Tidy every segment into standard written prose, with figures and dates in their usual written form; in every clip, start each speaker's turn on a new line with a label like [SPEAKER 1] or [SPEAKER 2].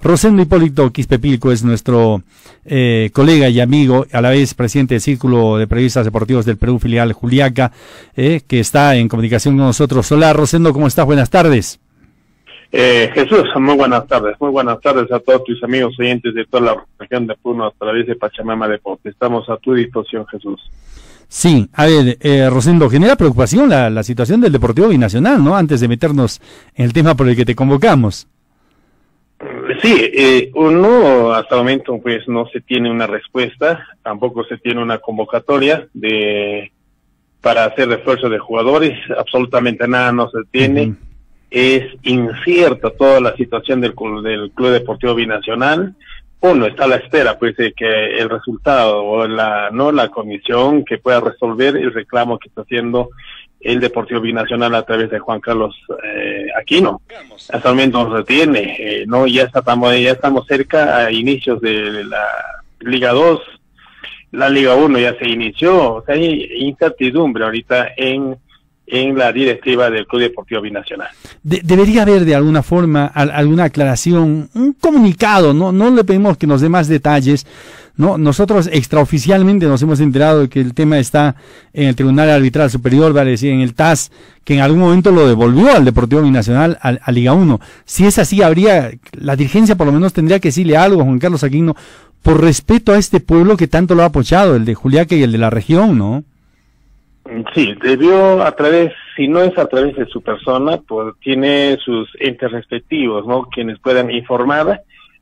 [SPEAKER 1] Rosendo Hipólito Quispepilco es nuestro colega y amigo, a la vez presidente del Círculo de Periodistas Deportivos del Perú, filial Juliaca, que está en comunicación con nosotros. Hola Rosendo, ¿cómo estás? Buenas tardes.
[SPEAKER 2] Jesús, muy buenas tardes a todos tus amigos oyentes de toda la región de Puno a través de Pachamama Deportes. Estamos a tu disposición, Jesús.
[SPEAKER 1] Sí, a ver, Rosendo, genera preocupación la situación del Deportivo Binacional, ¿no? Antes de meternos en el tema por el que te convocamos.
[SPEAKER 2] Sí, uno hasta el momento pues no se tiene una respuesta, tampoco se tiene una convocatoria para hacer refuerzo de jugadores, absolutamente nada no se tiene. Es incierta toda la situación del Club Deportivo Binacional. Uno está a la espera pues de que el resultado o la comisión que pueda resolver el reclamo que está haciendo el Deportivo Binacional a través de Juan Carlos Aquino. Hasta el momento no se tiene, ya estamos cerca a inicios de la Liga 2, la Liga 1 ya se inició, o sea, hay incertidumbre ahorita en la directiva del Club Deportivo Binacional.
[SPEAKER 1] Debería haber de alguna forma alguna aclaración, un comunicado, no le pedimos que nos dé más detalles, ¿no? Nosotros extraoficialmente nos hemos enterado de que el tema está en el Tribunal Arbitral Superior, vale decir, en el TAS, que en algún momento lo devolvió al Deportivo Binacional a Liga 1. Si es así, la dirigencia por lo menos tendría que decirle algo a Juan Carlos Aquino, por respeto a este pueblo que tanto lo ha apoyado, el de Juliaca y el de la región, ¿no?
[SPEAKER 2] Sí, debió si no es a través de su persona, pues tiene sus entes respectivos, ¿no? Quienes puedan informar.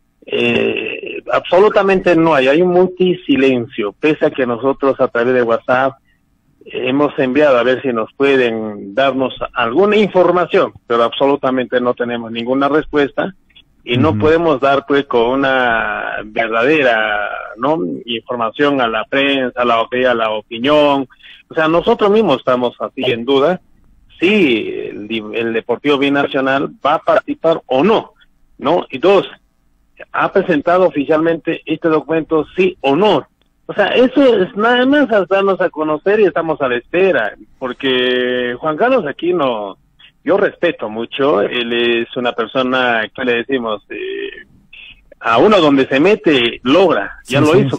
[SPEAKER 2] Absolutamente no hay un multisilencio, pese a que nosotros a través de WhatsApp hemos enviado a ver si nos pueden darnos alguna información, pero absolutamente no tenemos ninguna respuesta y no podemos dar pues con una verdadera información a la prensa, a la opinión. O sea, nosotros mismos estamos así en duda si el Deportivo Binacional va a participar o no, Y dos, ¿ha presentado oficialmente este documento sí o no? O sea, eso es nada más darnos a conocer y estamos a la espera, porque Juan Carlos Aquino, yo respeto mucho, él es una persona, que le decimos, a uno donde se mete, logra, ya lo hizo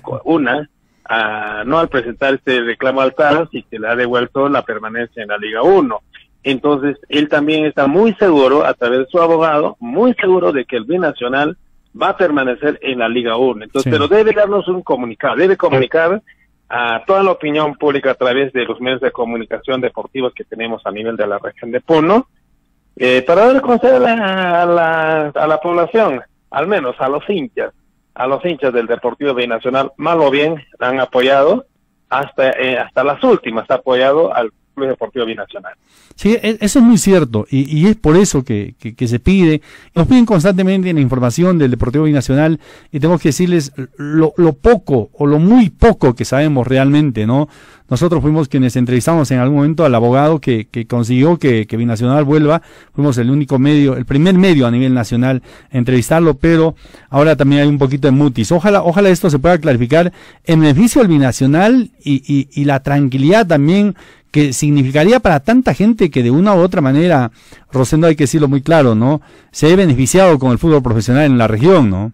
[SPEAKER 2] al presentar este reclamo al TAS y se le ha devuelto la permanencia en la Liga 1. Entonces, él también está muy seguro, a través de su abogado, muy seguro de que el Binacional va a permanecer en la Liga 1. Entonces, pero debe darnos un comunicado, debe comunicar a toda la opinión pública a través de los medios de comunicación deportivos que tenemos a nivel de la región de Puno, para dar a conocer a la población, al menos a los hinchas del Deportivo Binacional, mal o bien han apoyado, hasta las últimas ha apoyado al Club Deportivo Binacional.
[SPEAKER 1] Sí, eso es muy cierto, y es por eso que se pide, nos piden constantemente la información del Deportivo Binacional, y tenemos que decirles lo poco, o lo muy poco que sabemos realmente, ¿no? Nosotros fuimos quienes entrevistamos en algún momento al abogado que consiguió que Binacional vuelva, fuimos el primer medio a nivel nacional a entrevistarlo, pero ahora también hay un poquito de mutis. Ojalá esto se pueda clarificar en beneficio del Binacional y la tranquilidad también que significaría para tanta gente que de una u otra manera, Rosendo, hay que decirlo muy claro, ¿no? Se ha beneficiado con el fútbol profesional en la región, ¿no?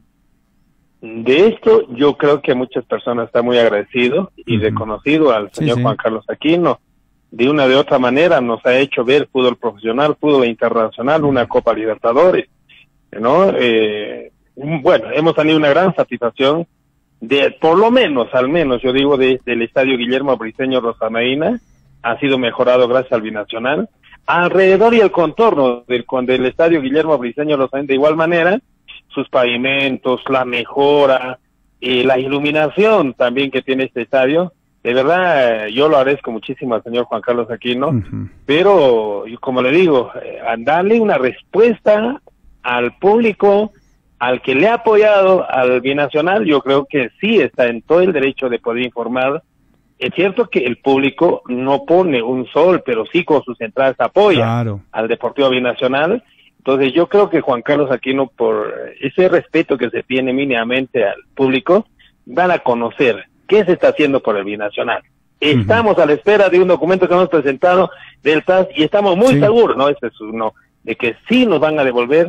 [SPEAKER 2] De esto yo creo que muchas personas están muy agradecidos y reconocido al señor Juan Carlos Aquino. De una de otra manera nos ha hecho ver fútbol profesional, fútbol internacional, una Copa Libertadores, ¿no? Bueno, hemos tenido una gran satisfacción por lo menos, al menos, yo digo, del Estadio Guillermo Briceño Rosamaína, ha sido mejorado gracias al Binacional. Alrededor y el contorno del Estadio Guillermo Briceño Rosamaína, de igual manera, sus pavimentos, la mejora, la iluminación también que tiene este estadio. De verdad, yo lo agradezco muchísimo al señor Juan Carlos Aquino, pero, como le digo, darle una respuesta al público, al que le ha apoyado al Binacional, yo creo que sí está en todo el derecho de poder informar. Es cierto que el público no pone un sol, pero sí con sus entradas apoya al Deportivo Binacional. Entonces yo creo que Juan Carlos Aquino, por ese respeto que se tiene mínimamente al público, dan a conocer qué se está haciendo por el Binacional. Estamos a la espera de un documento que hemos presentado del TAS y estamos muy seguros, ¿no? Ese es uno, de que sí nos van a devolver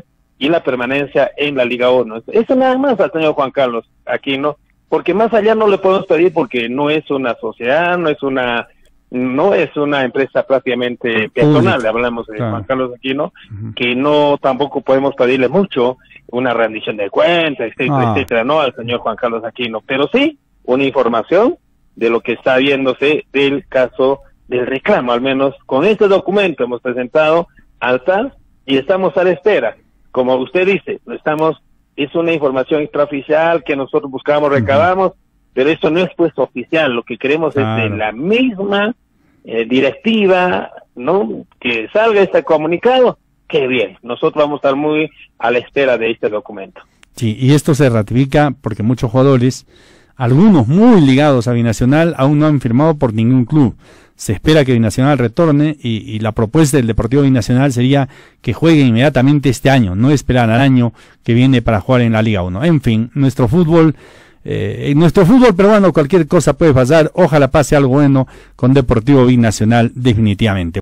[SPEAKER 2] y la permanencia en la Liga 1. Eso nada más al señor Juan Carlos Aquino, porque más allá no le podemos pedir porque no es una sociedad, no es una empresa prácticamente personal, hablamos de Juan Carlos Aquino, que no tampoco podemos pedirle mucho, una rendición de cuentas, etcétera, etcétera, no al señor Juan Carlos Aquino, pero sí una información de lo que está viéndose del caso del reclamo. Al menos con este documento hemos presentado al TAS y estamos a la espera. Como usted dice, es una información extraoficial que nosotros buscamos, recabamos, pero eso no es pues oficial. Lo que queremos es de la misma directiva, ¿no? Que salga este comunicado. Qué bien, nosotros vamos a estar muy a la espera de este documento.
[SPEAKER 1] Sí, y esto se ratifica porque muchos jugadores, algunos muy ligados a Binacional, aún no han firmado por ningún club. Se espera que Binacional retorne y la propuesta del Deportivo Binacional sería que juegue inmediatamente este año, no esperar al año que viene para jugar en la Liga 1. En fin, nuestro fútbol peruano, cualquier cosa puede pasar. Ojalá pase algo bueno con Deportivo Binacional definitivamente.